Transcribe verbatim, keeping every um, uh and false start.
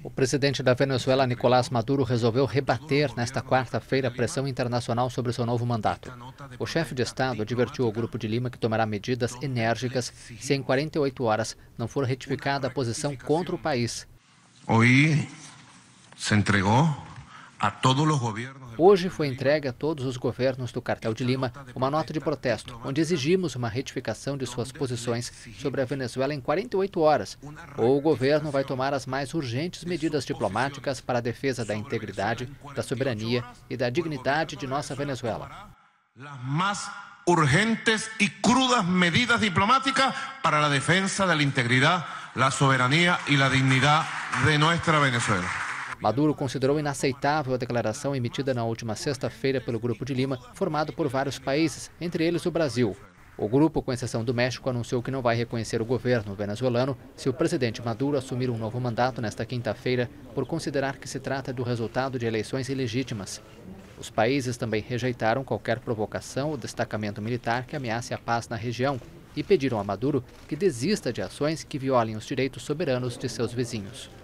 O presidente da Venezuela, Nicolás Maduro, resolveu rebater nesta quarta-feira a pressão internacional sobre seu novo mandato. O chefe de Estado advertiu ao Grupo de Lima que tomará medidas enérgicas se em quarenta e oito horas não for retificada a posição contra o país. Hoje se entregou a todos os governos. Hoje foi entregue a todos os governos do Cartel de Lima uma nota de protesto, onde exigimos uma retificação de suas posições sobre a Venezuela em quarenta e oito horas, ou o governo vai tomar as mais urgentes medidas diplomáticas para a defesa da integridade, da soberania e da dignidade de nossa Venezuela. As mais urgentes e crudas medidas diplomáticas para a defesa da integridade, da soberania e da dignidade de nossa Venezuela. Maduro considerou inaceitável a declaração emitida na última sexta-feira pelo Grupo de Lima, formado por vários países, entre eles o Brasil. O grupo, com exceção do México, anunciou que não vai reconhecer o governo venezuelano se o presidente Maduro assumir um novo mandato nesta quinta-feira, por considerar que se trata do resultado de eleições ilegítimas. Os países também rejeitaram qualquer provocação ou destacamento militar que ameace a paz na região e pediram a Maduro que desista de ações que violem os direitos soberanos de seus vizinhos.